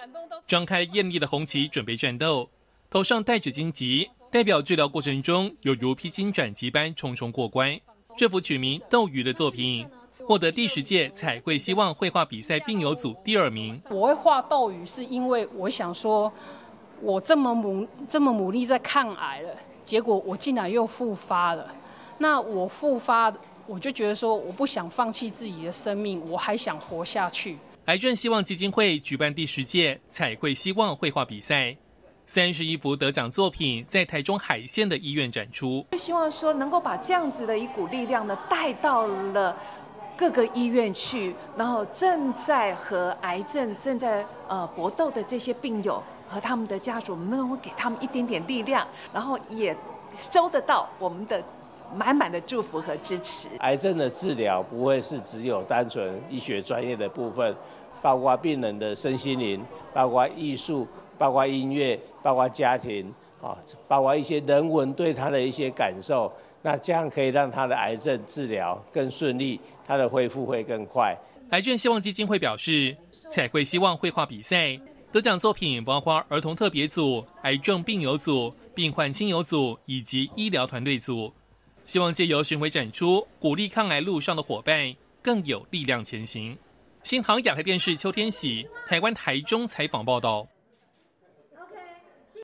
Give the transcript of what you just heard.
张开艳丽的红旗准备战斗，头上戴着荆棘，代表治疗过程中有如披荆斩棘般重重过关。这幅取名《斗鱼》的作品获得第10届彩绘希望绘画比赛病友组第2名。 我会画斗鱼，是因为我想说，我这么努力在抗癌了，结果我竟然又复发了。那我复发，我就觉得说，我不想放弃自己的生命，我还想活下去。 癌症希望基金会举办第10届彩绘希望绘画比赛。31幅得奖作品在台中海线的医院展出， 希望说能够把这样子的一股力量呢带到了各个医院去，然后正在和癌症正在搏斗的这些病友和他们的家属，我们能够给他们一点点力量，然后也收得到我们的满满的祝福和支持。 癌症的治疗不会是只有单纯医学专业的部分，包括病人的身心灵，包括艺术，包括音乐，包括家庭，包括一些人文对他的一些感受，那这样可以让他的癌症治疗更顺利，他的恢复会更快。 癌症希望基金会表示，彩绘希望绘画比赛得奖作品包括儿童特别组、癌症病友组、病患亲友组以及医疗团队组，希望借由巡回展出，鼓励抗癌路上的伙伴更有力量前行。新航亚太电视邱天喜台湾台中采访报道。